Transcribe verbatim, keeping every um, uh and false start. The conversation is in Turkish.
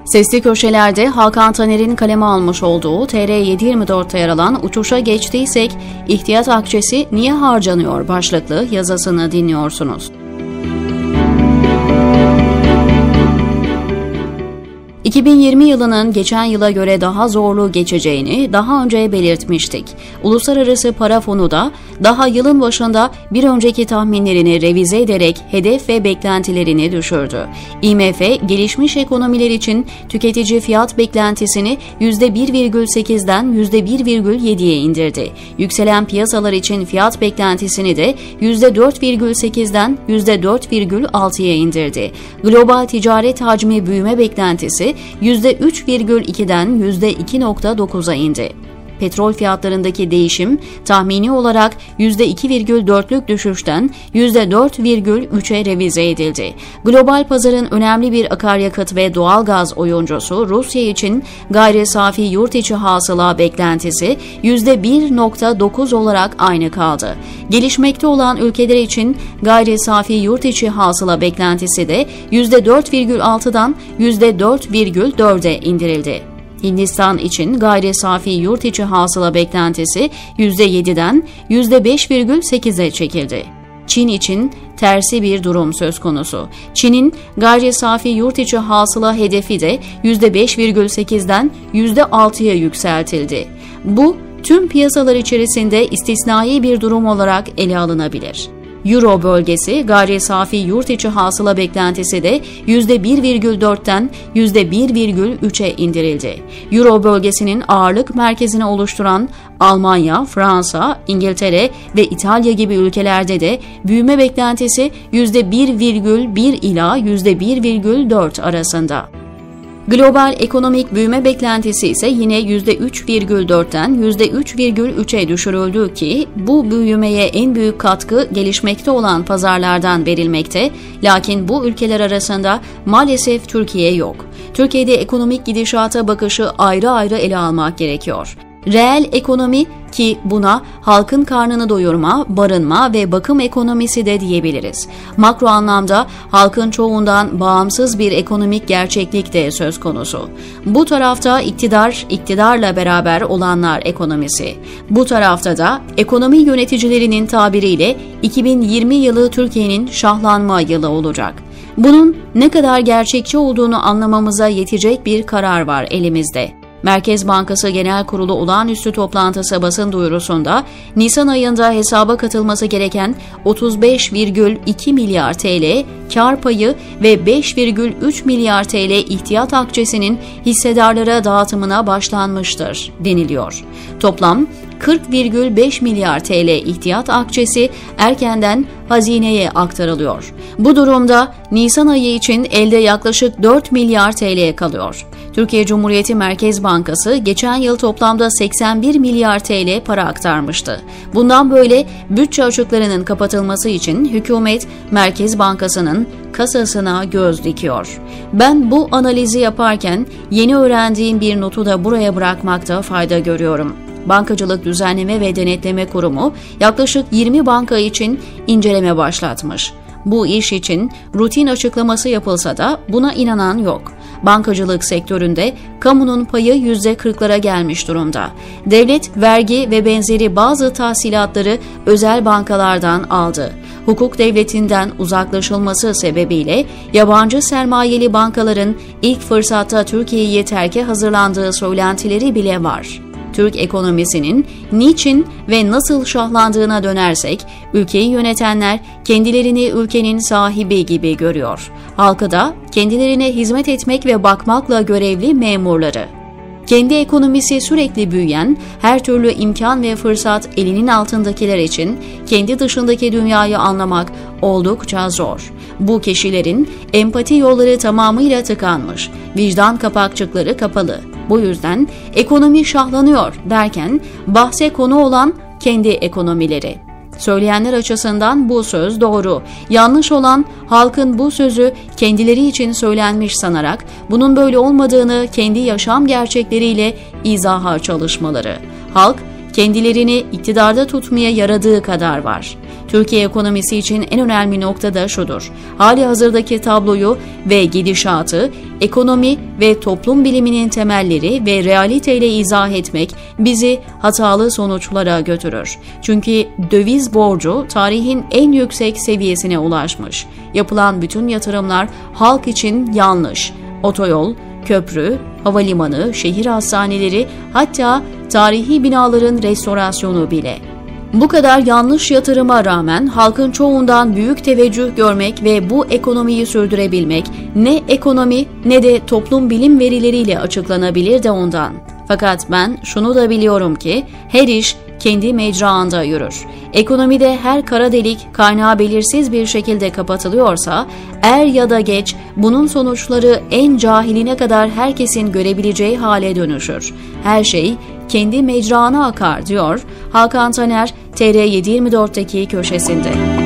Sesli Köşeler'de Hakan Taner'in kaleme almış olduğu T R yedi yirmi dört'te yer alan Uçuşa Geçtiysek, İhtiyat Akçesi Niye Harcanıyor başlıklı yazısını dinliyorsunuz. iki bin yirmi yılının geçen yıla göre daha zorlu geçeceğini daha önce belirtmiştik. Uluslararası Para Fonu da daha yılın başında bir önceki tahminlerini revize ederek hedef ve beklentilerini düşürdü. I M F, gelişmiş ekonomiler için tüketici fiyat beklentisini yüzde bir virgül sekiz'den yüzde bir virgül yedi'ye indirdi. Yükselen piyasalar için fiyat beklentisini de yüzde dört virgül sekiz'den yüzde dört virgül altı'ya indirdi. Global ticaret hacmi büyüme beklentisi yüzde üç virgül iki'den yüzde iki virgül dokuz'a indi. Petrol fiyatlarındaki değişim tahmini olarak yüzde iki virgül dört'lük düşüşten yüzde dört virgül üç'e revize edildi. Global pazarın önemli bir akaryakıt ve doğalgaz oyuncusu Rusya için gayri safi yurt içi hasıla beklentisi yüzde bir virgül dokuz olarak aynı kaldı. Gelişmekte olan ülkeler için gayri safi yurt içi hasıla beklentisi de yüzde dört virgül altı'dan yüzde dört virgül dört'e indirildi. Hindistan için gayri safi yurt içi hasıla beklentisi yüzde yedi'den yüzde beş virgül sekiz'e çekildi. Çin için tersi bir durum söz konusu. Çin'in gayri safi yurt içi hasıla hedefi de yüzde beş virgül sekiz'den yüzde altı'ya yükseltildi. Bu tüm piyasalar içerisinde istisnai bir durum olarak ele alınabilir. Euro bölgesi gayri safi yurt içi hasıla beklentisi de yüzde bir virgül dört'ten yüzde bir virgül üç'e indirildi. Euro bölgesinin ağırlık merkezini oluşturan Almanya, Fransa, İngiltere ve İtalya gibi ülkelerde de büyüme beklentisi yüzde bir virgül bir ila yüzde bir virgül dört arasında. Global ekonomik büyüme beklentisi ise yine yüzde üç virgül dört'ten yüzde üç virgül üç'e düşürüldü ki bu büyümeye en büyük katkı gelişmekte olan pazarlardan verilmekte, lakin bu ülkeler arasında maalesef Türkiye yok. Türkiye'de ekonomik gidişata bakışı ayrı ayrı ele almak gerekiyor. Reel ekonomi ki buna halkın karnını doyurma, barınma ve bakım ekonomisi de diyebiliriz. Makro anlamda halkın çoğundan bağımsız bir ekonomik gerçeklik de söz konusu. Bu tarafta iktidar, iktidarla beraber olanlar ekonomisi. Bu tarafta da ekonomi yöneticilerinin tabiriyle iki bin yirmi yılı Türkiye'nin şahlanma yılı olacak. Bunun ne kadar gerçekçi olduğunu anlamamıza yetecek bir karar var elimizde. Merkez Bankası Genel Kurulu olağanüstü toplantısı basın duyurusunda Nisan ayında hesaba katılması gereken otuz beş virgül iki milyar T L kar payı ve beş virgül üç milyar T L ihtiyat akçesinin hissedarlara dağıtımına başlanmıştır deniliyor. Toplam kırk virgül beş milyar T L ihtiyat akçesi erkenden hazineye aktarılıyor. Bu durumda Nisan ayı için elde yaklaşık dört milyar T L kalıyor. Türkiye Cumhuriyeti Merkez Bankası geçen yıl toplamda seksen bir milyar T L para aktarmıştı. Bundan böyle bütçe açıklarının kapatılması için hükümet Merkez Bankası'nın kasasına göz dikiyor. Ben bu analizi yaparken yeni öğrendiğim bir notu da buraya bırakmakta fayda görüyorum. Bankacılık Düzenleme ve Denetleme Kurumu yaklaşık yirmi banka için inceleme başlatmış. Bu iş için rutin açıklaması yapılsa da buna inanan yok. Bankacılık sektöründe kamunun payı yüzde kırk'lara gelmiş durumda. Devlet vergi ve benzeri bazı tahsilatları özel bankalardan aldı. Hukuk devletinden uzaklaşılması sebebiyle yabancı sermayeli bankaların ilk fırsatta Türkiye'yi terke hazırlandığı söylentileri bile var. Türk ekonomisinin niçin ve nasıl şahlandığına dönersek, ülkeyi yönetenler kendilerini ülkenin sahibi gibi görüyor. Halkı da kendilerine hizmet etmek ve bakmakla görevli memurları. Kendi ekonomisi sürekli büyüyen, her türlü imkan ve fırsat elinin altındakiler için kendi dışındaki dünyayı anlamak oldukça zor. Bu kişilerin empati yolları tamamıyla tıkanmış, vicdan kapakçıkları kapalı. Bu yüzden ekonomi şahlanıyor derken bahse konu olan kendi ekonomileri. Söyleyenler açısından bu söz doğru. Yanlış olan halkın bu sözü kendileri için söylenmiş sanarak bunun böyle olmadığını kendi yaşam gerçekleriyle izaha çalışmaları. Halk kendilerini iktidarda tutmaya yaradığı kadar var. Türkiye ekonomisi için en önemli nokta da şudur: hali hazırdaki tabloyu ve gidişatı, ekonomi ve toplum biliminin temelleri ve realiteyle izah etmek bizi hatalı sonuçlara götürür. Çünkü döviz borcu tarihin en yüksek seviyesine ulaşmış. Yapılan bütün yatırımlar halk için yanlış. Otoyol, köprü, havalimanı, şehir hastaneleri, hatta tarihi binaların restorasyonu bile. Bu kadar yanlış yatırıma rağmen halkın çoğundan büyük teveccüh görmek ve bu ekonomiyi sürdürebilmek ne ekonomi ne de toplum bilim verileriyle açıklanabilir de ondan. Fakat ben şunu da biliyorum ki her iş kendi mecraında yürür. Ekonomide her kara delik kaynağı belirsiz bir şekilde kapatılıyorsa er ya da geç bunun sonuçları en cahiline kadar herkesin görebileceği hale dönüşür. Her şey kendi mecrana akar diyor Hakan Taner T R yedi yirmi dört'teki köşesinde.